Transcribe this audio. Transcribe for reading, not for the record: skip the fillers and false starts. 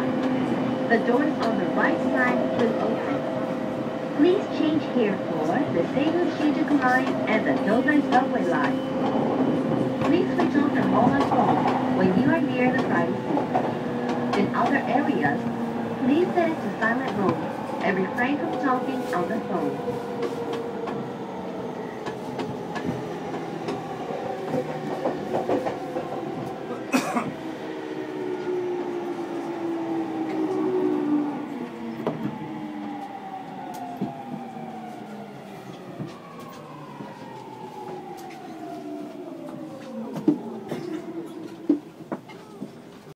side. The doors on the right side will open. Please change here for the Seibu Shinjuku line and the Dosan subway line. Please switch off the mobile phone when you are near the private seat. In other areas, please set it to silent mode and refrain from talking on the phone.